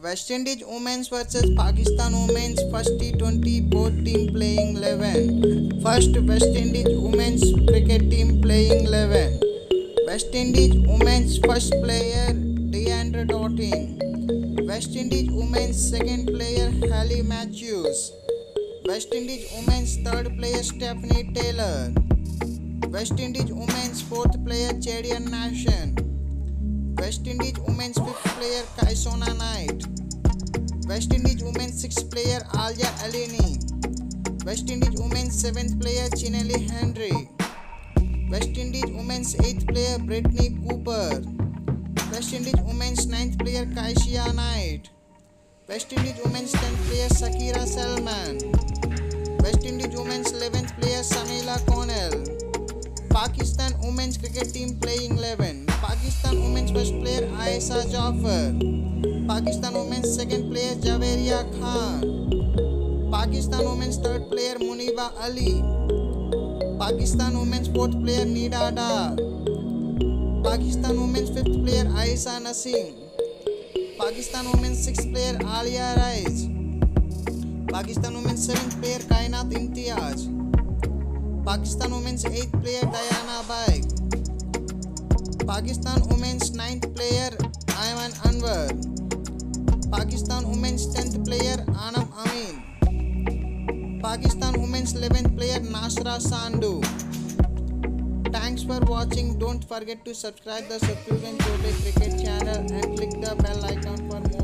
West Indies women's versus Pakistan women's first T20 both team playing 11. First West Indies women's cricket team playing 11. West Indies women's first player Deandra Doughty. West Indies women's second player Hayley Matthews. West Indies women's third player Stephanie Taylor. West Indies women's fourth player Chadian Nation. West Indies women's fifth player Kaisona Knight. West Indies women's sixth player Alia Eleni. West Indies women's seventh player Chinelli Henry. West Indies women's eighth player Brittany Cooper. West Indies women's ninth player Kaishia Knight. West Indies women's 10th player Sakira Selman. West Indies women's 11th player Samila Connell. Pakistan women's cricket team playing 11. Pakistan women's first player Aisa Jafar. Pakistan women's second player Javeria Khan. Pakistan women's third player Muniba Ali. Pakistan women's fourth player Nida Dar. Pakistan women's fifth player Aisa Naseem. Pakistan women's sixth player Alia Rais. Pakistan women's seventh player Kainat Imtiaz. Pakistan women's 8th player Diana Baig. Pakistan women's 9th player Ayman Anwar. Pakistan women's 10th player Anam Amin. Pakistan women's 11th player Nasra Sandhu. Thanks for watching. Don't forget to subscribe the Satyugan Chole cricket channel and click the bell icon for more.